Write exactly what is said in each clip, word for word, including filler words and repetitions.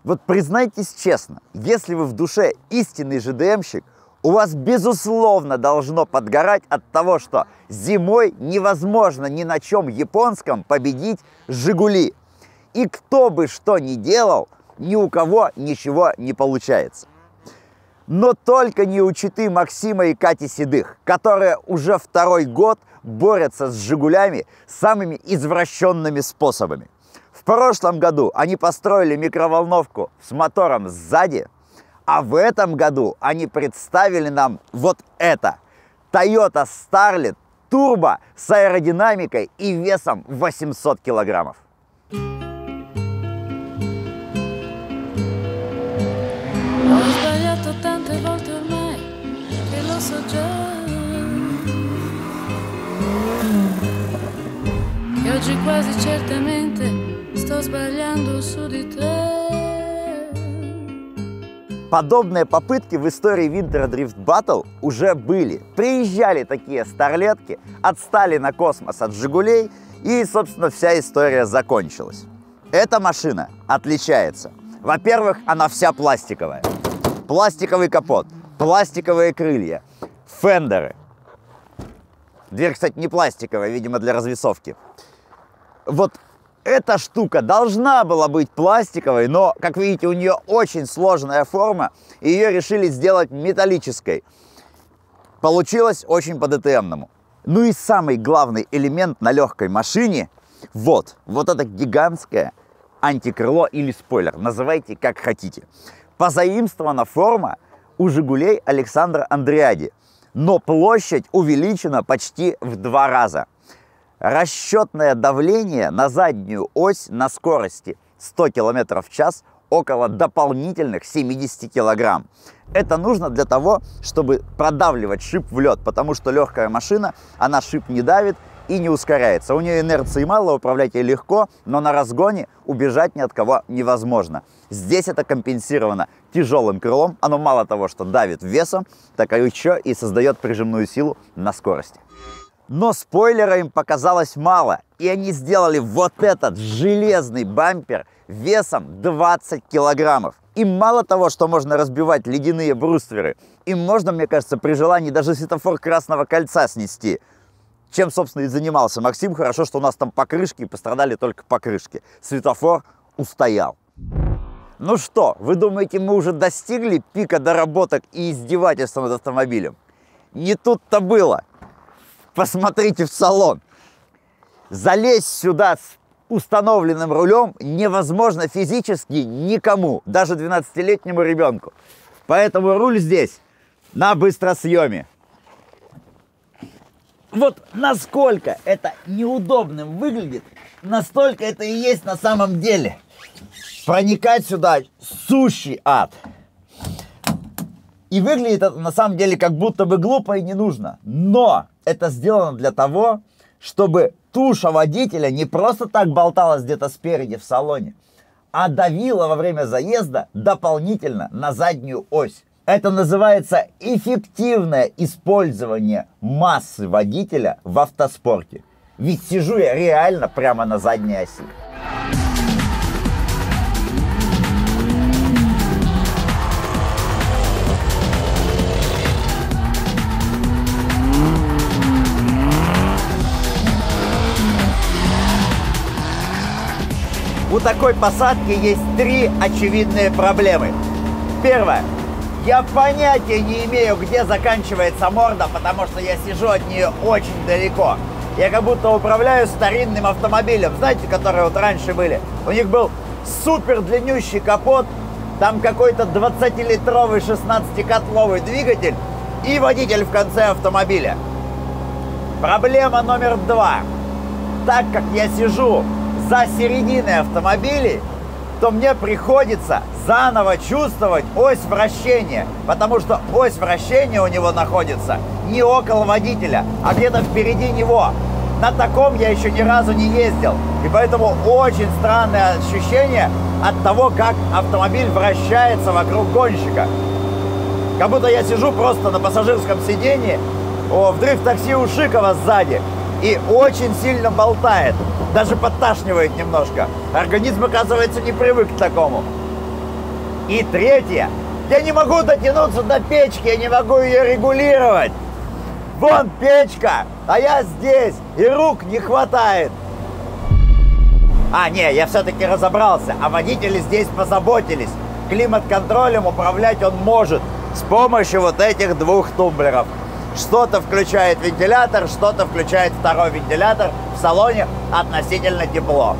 Вот признайтесь честно, если вы в душе истинный жэ дэ эмщик, у вас, безусловно, должно подгорать от того, что зимой невозможно ни на чем японском победить «Жигули». И кто бы что ни делал, ни у кого ничего не получается. Но только не у читы Максима и Кати Седых, которые уже второй год борются с «Жигулями» самыми извращенными способами. В прошлом году они построили микроволновку с мотором сзади, а в этом году они представили нам вот это. Toyota Starlet Turbo с аэродинамикой и весом восемьсот килограммов. Oggi quasi certamente sto sbagliando su di te. Подобные попытки в истории Winter Drift Battle уже были. Приезжали такие старлетки, отстали на космос от «Жигулей», и, собственно, вся история закончилась. Эта машина отличается. Во-первых, она вся пластиковая. Пластиковый капот, пластиковые крылья, фендеры. Дверь, кстати, не пластиковая, видимо, для развесовки. Вот эта штука должна была быть пластиковой, но, как видите, у нее очень сложная форма, и ее решили сделать металлической. Получилось очень по-ДТМному. Ну и самый главный элемент на легкой машине – вот, вот это гигантское антикрыло или спойлер, называйте как хотите. Позаимствована форма у «Жигулей» Александра Андреади, но площадь увеличена почти в два раза. Расчетное давление на заднюю ось на скорости сто километров в час около дополнительных семидесяти килограмм. Это нужно для того, чтобы продавливать шип в лед, потому что легкая машина, она шип не давит и не ускоряется. У нее инерции мало, управлять ей легко, но на разгоне убежать ни от кого невозможно. Здесь это компенсировано тяжелым крылом. Оно мало того, что давит весом, так и еще и создает прижимную силу на скорости. Но спойлера им показалось мало, и они сделали вот этот железный бампер весом двадцать килограммов. Им мало того, что можно разбивать ледяные брустверы, им можно, мне кажется, при желании даже светофор Красного Кольца снести. Чем, собственно, и занимался Максим. Хорошо, что у нас там покрышки, и пострадали только покрышки. Светофор устоял. Ну что, вы думаете, мы уже достигли пика доработок и издевательств над автомобилем? Не тут-то было. Посмотрите в салон. Залезть сюда с установленным рулем невозможно физически никому, даже двенадцатилетнему ребенку. Поэтому руль здесь на быстросъеме. Вот насколько это неудобным выглядит, настолько это и есть на самом деле. Проникать сюда сущий ад. И выглядит это на самом деле как будто бы глупо и не нужно. Но это сделано для того, чтобы туша водителя не просто так болталась где-то спереди в салоне, а давила во время заезда дополнительно на заднюю ось. Это называется эффективное использование массы водителя в автоспорте. Ведь сижу я реально прямо на задней оси. У такой посадки есть три очевидные проблемы. Первое. Я понятия не имею, где заканчивается морда, потому что я сижу от нее очень далеко. Я как будто управляю старинным автомобилем, знаете, которые вот раньше были. У них был супер длиннющий капот, там какой-то двадцатилитровый шестнадцатикотловый двигатель и водитель в конце автомобиля. Проблема номер два. Так как я сижу за серединой автомобилей, то мне приходится заново чувствовать ось вращения, потому что ось вращения у него находится не около водителя, а где-то впереди него. На таком я еще ни разу не ездил, и поэтому очень странное ощущение от того, как автомобиль вращается вокруг гонщика. Как будто я сижу просто на пассажирском сидении о, в дрифт-такси у Шикова сзади, и очень сильно болтает, даже подташнивает немножко. Организм, оказывается, не привык к такому. И третье. Я не могу дотянуться до печки, я не могу ее регулировать. Вон печка, а я здесь, и рук не хватает. А, не, я все-таки разобрался, а водители здесь позаботились. Климат-контролем управлять он может с помощью вот этих двух тумблеров. Что-то включает вентилятор, что-то включает второй вентилятор. В салоне относительно тепло.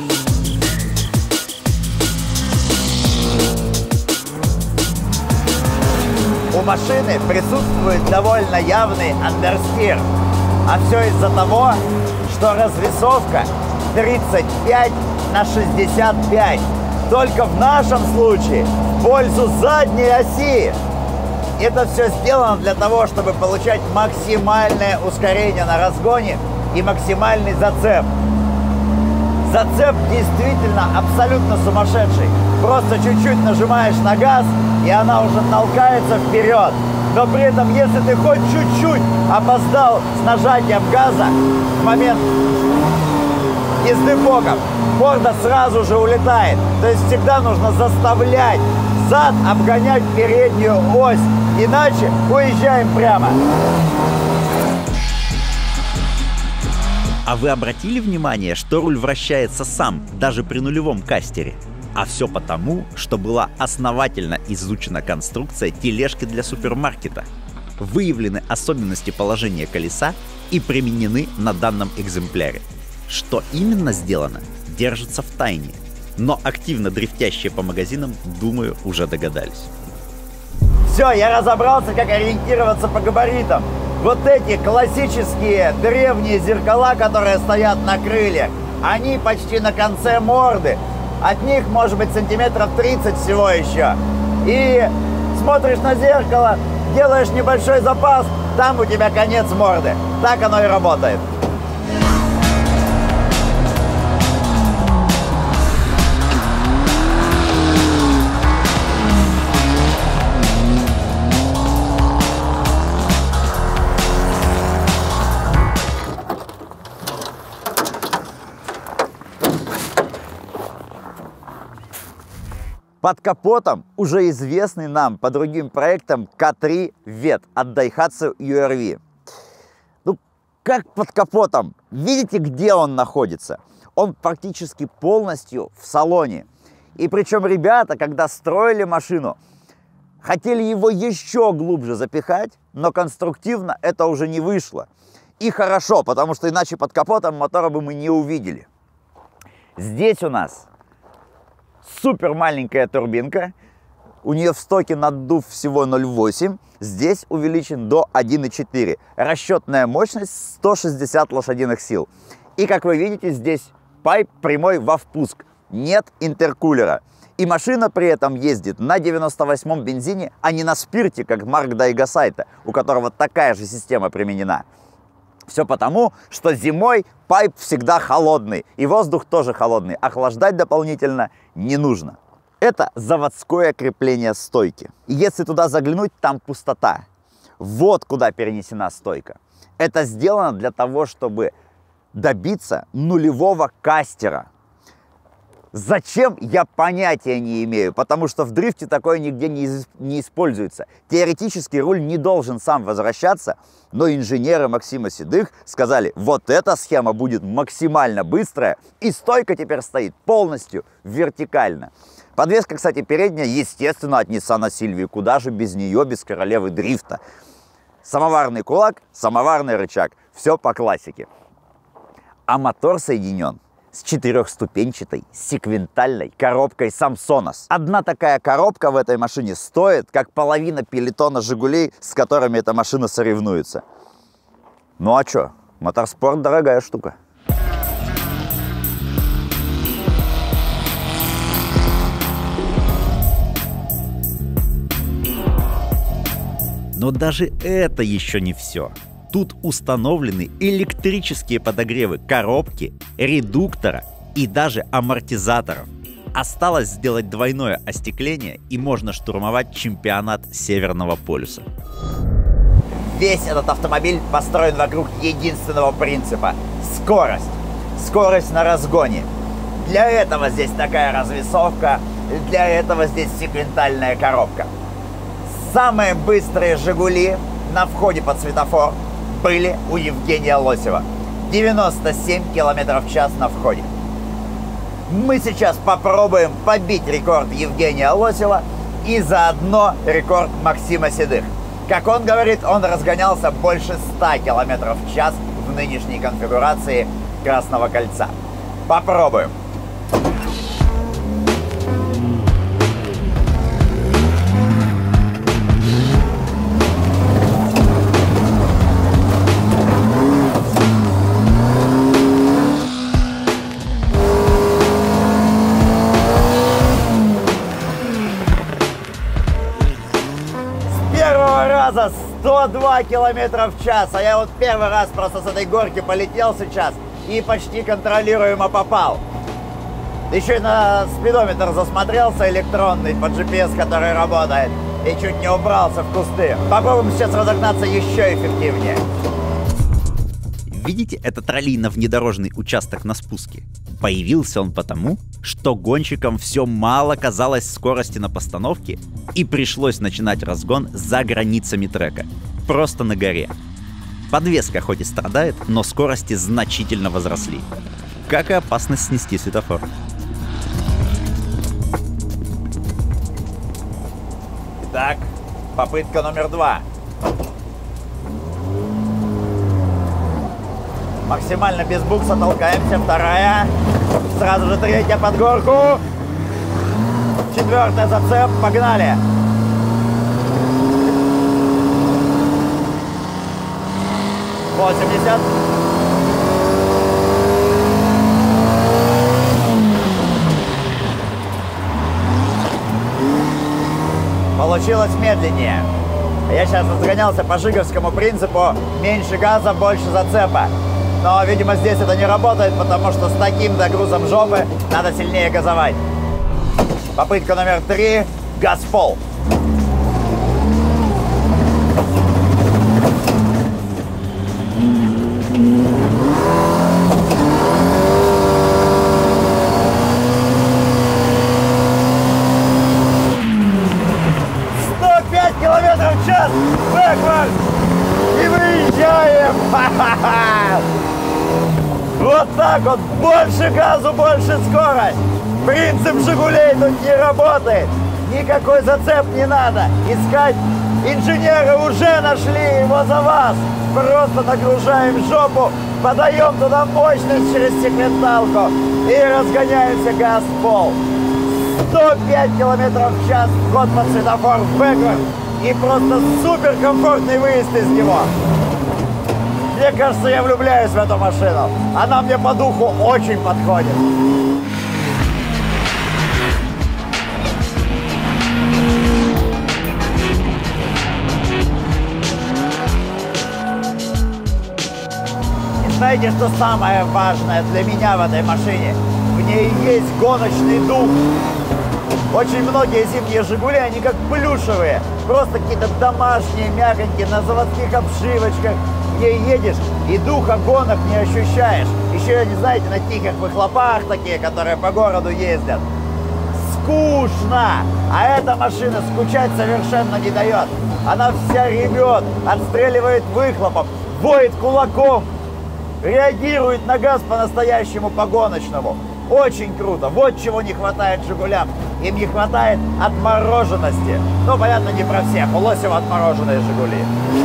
У машины присутствует довольно явный андерстир. А все из-за того, что развесовка тридцать пять на шестьдесят пять. Только в нашем случае в пользу задней оси. Это все сделано для того, чтобы получать максимальное ускорение на разгоне и максимальный зацеп. Зацеп действительно абсолютно сумасшедший. Просто чуть-чуть нажимаешь на газ, и она уже толкается вперед. Но при этом, если ты хоть чуть-чуть опоздал с нажатием газа в момент езды боком, морда сразу же улетает. То есть всегда нужно заставлять зад обгонять переднюю ось, иначе уезжаем прямо. А вы обратили внимание, что руль вращается сам, даже при нулевом кастере? А все потому, что была основательно изучена конструкция тележки для супермаркета. Выявлены особенности положения колеса и применены на данном экземпляре. Что именно сделано, держится в тайне. Но активно дрифтящие по магазинам, думаю, уже догадались. Все, я разобрался, как ориентироваться по габаритам. Вот эти классические древние зеркала, которые стоят на крыльях, они почти на конце морды. От них может быть сантиметров тридцать всего еще. И смотришь на зеркало, делаешь небольшой запас, там у тебя конец морды. Так оно и работает. Под капотом уже известный нам по другим проектам К три вет от Daihatsu ю ар ви. Ну, как под капотом? Видите, где он находится? Он практически полностью в салоне. И причем ребята, когда строили машину, хотели его еще глубже запихать, но конструктивно это уже не вышло. И хорошо, потому что иначе под капотом мотора бы мы не увидели. Здесь у нас супер маленькая турбинка, у нее в стоке наддув всего ноль целых восемь десятых, здесь увеличен до один и четыре десятых. Расчетная мощность сто шестьдесят лошадиных сил. И как вы видите, здесь пайп прямой во впуск, нет интеркулера. И машина при этом ездит на девяносто восьмом бензине, а не на спирте, как Марк Дайгасайта, у которого такая же система применена. Все потому, что зимой пайп всегда холодный, и воздух тоже холодный, охлаждать дополнительно не нужно. Это заводское крепление стойки. И если туда заглянуть, там пустота. Вот куда перенесена стойка. Это сделано для того, чтобы добиться нулевого кастера. Зачем, я понятия не имею, потому что в дрифте такое нигде не, не используется. Теоретически руль не должен сам возвращаться, но инженеры Максима Седых сказали, вот эта схема будет максимально быстрая, и стойка теперь стоит полностью вертикально. Подвеска, кстати, передняя, естественно, от Nissan Silvia, куда же без нее, без королевы дрифта. Самоварный кулак, самоварный рычаг, все по классике. А мотор соединен с четырехступенчатой секвентальной коробкой Samsonos. Одна такая коробка в этой машине стоит, как половина пелетона Жигулей, с которыми эта машина соревнуется. Ну а чё? Моторспорт дорогая штука. Но даже это еще не все. Тут установлены электрические подогревы коробки, редуктора и даже амортизаторов. Осталось сделать двойное остекление, и можно штурмовать чемпионат Северного полюса. Весь этот автомобиль построен вокруг единственного принципа – скорость. Скорость на разгоне. Для этого здесь такая развесовка, Для этого здесь секвентальная коробка. Самые быстрые «Жигули» на входе под светофор были у Евгения Лосева. девяносто семь километров в час на входе. Мы сейчас попробуем побить рекорд Евгения Лосева и заодно рекорд Максима Седых. Как он говорит, он разгонялся больше ста километров в час в нынешней конфигурации Красного кольца. Попробуем. За сто два километра в час, а я вот первый раз просто с этой горки полетел сейчас и почти контролируемо попал. Еще и на спидометр засмотрелся электронный по джи пи эс, который работает, и чуть не убрался в кусты. Попробуем сейчас разогнаться еще эффективнее. Видите этот раллийно-внедорожный участок на спуске? Появился он потому, что гонщикам все мало казалось скорости на постановке, и пришлось начинать разгон за границами трека, просто на горе. Подвеска хоть и страдает, но скорости значительно возросли. Как и опасность снести светофор. Итак, попытка номер два. Максимально без букса толкаемся. Вторая. Сразу же третья под горку. Четвертая зацеп. Погнали. восемьдесят. Получилось медленнее. Я сейчас разгонялся по жиговскому принципу: меньше газа, больше зацепа. Но, видимо, здесь это не работает, потому что с таким догрузом жопы надо сильнее газовать. Попытка номер три. Газ в пол. сто пять километров в час! Бэквард! И выезжаем! Ха-ха-ха! Вот так вот! Больше газу, больше скорость! Принцип «Жигулей» тут не работает! Никакой зацеп не надо! Искать инженеры уже нашли его за вас! Просто нагружаем жопу, подаем туда мощность через секвенталку и разгоняемся газ в пол. сто пять километров в час, вход под светофор в бэквард и просто супер комфортный выезд из него. Мне кажется, я влюбляюсь в эту машину. Она мне по духу очень подходит. И знаете, что самое важное для меня в этой машине? В ней есть гоночный дух. Очень многие зимние «Жигули», они как плюшевые. Просто какие-то домашние, мягонькие, на заводских обшивочках. В ней едешь и духа гонок не ощущаешь. Еще, не знаете, на тихих выхлопах такие, которые по городу ездят. Скучно! А эта машина скучать совершенно не дает. Она вся ревет, отстреливает выхлопом, воет кулаком, реагирует на газ по-настоящему по-гоночному. Очень круто. Вот чего не хватает «Жигулям». Им не хватает отмороженности. Ну, понятно, не про всех. У Лосева отмороженные «Жигули».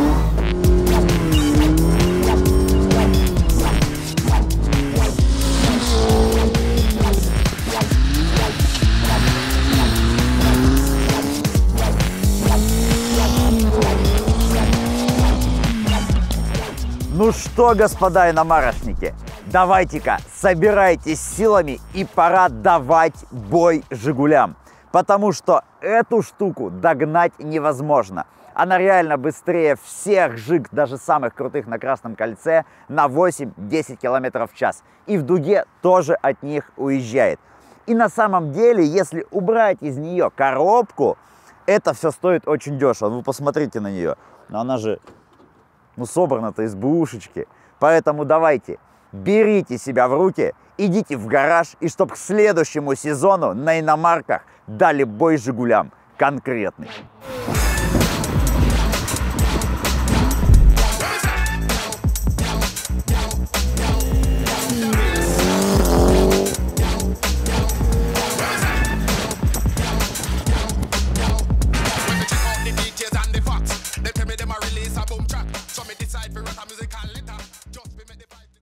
Ну что, господа иномарочники, давайте-ка собирайтесь силами и пора давать бой «Жигулям». Потому что эту штуку догнать невозможно. Она реально быстрее всех «Жиг», даже самых крутых на Красном кольце, на восемь-десять километров в час. И в дуге тоже от них уезжает. И на самом деле, если убрать из нее коробку, это все стоит очень дешево. Вы посмотрите на нее. Но она же... Ну, собрано-то из бушечки. Поэтому давайте, берите себя в руки, идите в гараж, и чтоб к следующему сезону на иномарках дали бой «Жигулям» конкретный.